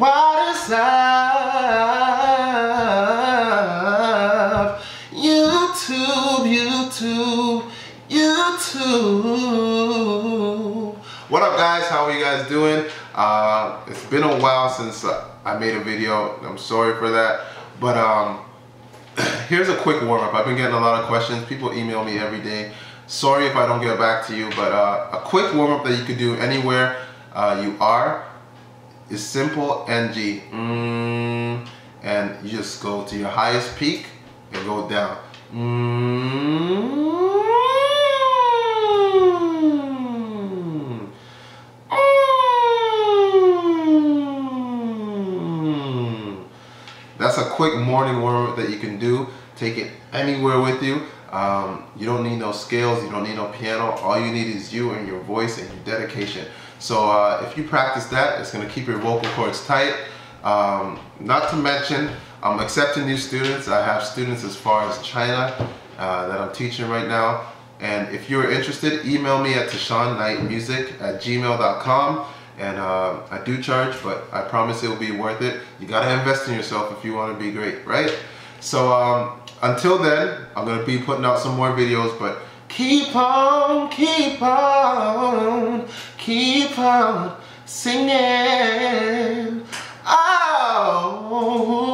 What is love? YouTube, YouTube, YouTube. What up, guys? How are you guys doing? It's been a while since I made a video. I'm sorry for that, but here's a quick warm-up. I've been getting a lot of questions. People email me every day. Sorry if I don't get back to you, but a quick warm-up that you could do anywhere you are is simple NG. And you just go to your highest peak and go down. That's a quick morning warm-up that you can do. Take it anywhere with you. You don't need no scales, you don't need no piano. All you need is you and your voice and your dedication. So if you practice that, it's going to keep your vocal cords tight. Not to mention, I'm accepting new students. I have students as far as China that I'm teaching right now. And if you're interested, email me at tyshanknightmusic@gmail.com. And I do charge, but I promise it will be worth it. You gotta invest in yourself if you want to be great, right? So until then, I'm gonna be putting out some more videos, but keep on, keep on, keep on singing. Oh.